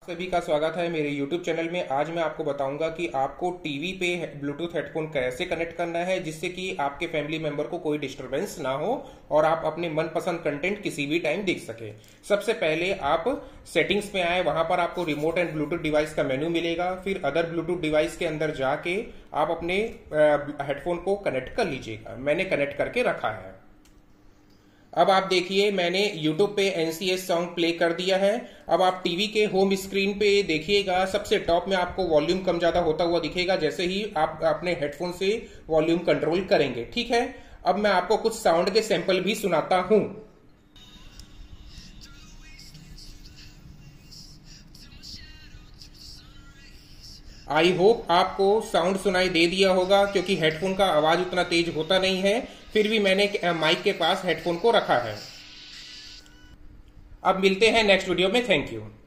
सभी का स्वागत है मेरे YouTube चैनल में। आज मैं आपको बताऊंगा कि आपको टीवी पे ब्लूटूथ हेडफोन कैसे कनेक्ट करना है जिससे कि आपके फैमिली मेंबर को कोई डिस्टरबेंस ना हो और आप अपने मनपसंद कंटेंट किसी भी टाइम देख सके। सबसे पहले आप सेटिंग्स में आए, वहां पर आपको रिमोट एंड ब्लूटूथ डिवाइस का मेन्यू मिलेगा। फिर अदर ब्लूटूथ डिवाइस के अंदर जाके आप अपने हेडफोन को कनेक्ट कर लीजिएगा। मैंने कनेक्ट करके रखा है। अब आप देखिए, मैंने YouTube पे NCS सॉन्ग प्ले कर दिया है। अब आप टीवी के होम स्क्रीन पे देखिएगा, सबसे टॉप में आपको वॉल्यूम कम ज्यादा होता हुआ दिखेगा जैसे ही आप अपने हेडफोन से वॉल्यूम कंट्रोल करेंगे। ठीक है, अब मैं आपको कुछ साउंड के सैंपल भी सुनाता हूं। आई होप आपको साउंड सुनाई दे दिया होगा, क्योंकि हेडफोन का आवाज उतना तेज होता नहीं है। फिर भी मैंने माइक के पास हेडफोन को रखा है। अब मिलते हैं नेक्स्ट वीडियो में। Thank you.